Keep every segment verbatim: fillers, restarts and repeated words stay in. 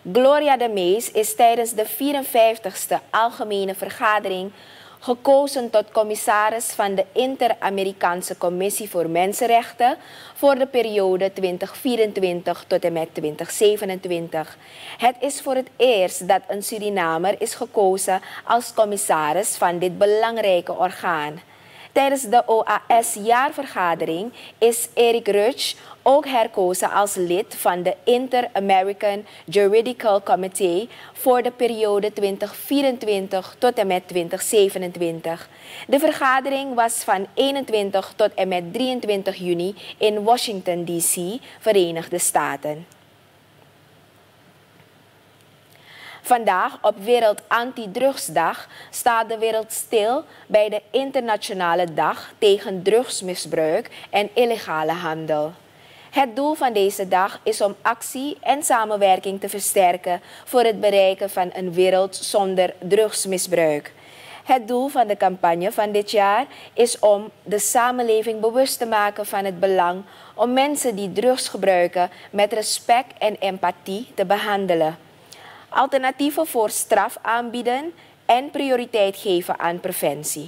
Gloria de Mees is tijdens de vierenvijftigste Algemene Vergadering gekozen tot commissaris van de Inter-Amerikaanse Commissie voor Mensenrechten voor de periode twintig vierentwintig tot en met twintig zevenentwintig. Het is voor het eerst dat een Surinamer is gekozen als commissaris van dit belangrijke orgaan. Tijdens de O A S-jaarvergadering is Eric Rutsch ook herkozen als lid van de Inter-American Juridical Committee voor de periode twintig vierentwintig tot en met twintig zevenentwintig. De vergadering was van eenentwintig tot en met drieëntwintig juni in Washington D C, Verenigde Staten. Vandaag, op Wereld Anti-Drugsdag, staat de wereld stil bij de Internationale Dag tegen drugsmisbruik en illegale handel. Het doel van deze dag is om actie en samenwerking te versterken voor het bereiken van een wereld zonder drugsmisbruik. Het doel van de campagne van dit jaar is om de samenleving bewust te maken van het belang om mensen die drugs gebruiken met respect en empathie te behandelen. Alternatieven voor straf aanbieden en prioriteit geven aan preventie.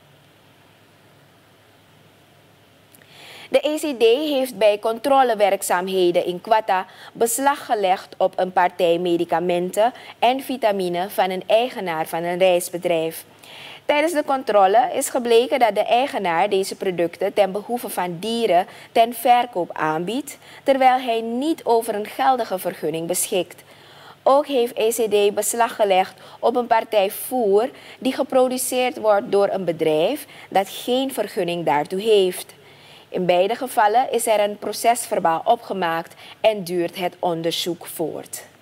De E C D heeft bij controlewerkzaamheden in Quetta beslag gelegd op een partij medicamenten en vitamine van een eigenaar van een reisbedrijf. Tijdens de controle is gebleken dat de eigenaar deze producten ten behoeve van dieren ten verkoop aanbiedt, terwijl hij niet over een geldige vergunning beschikt. Ook heeft E C D beslag gelegd op een partij voer die geproduceerd wordt door een bedrijf dat geen vergunning daartoe heeft. In beide gevallen is er een procesverbaal opgemaakt en duurt het onderzoek voort.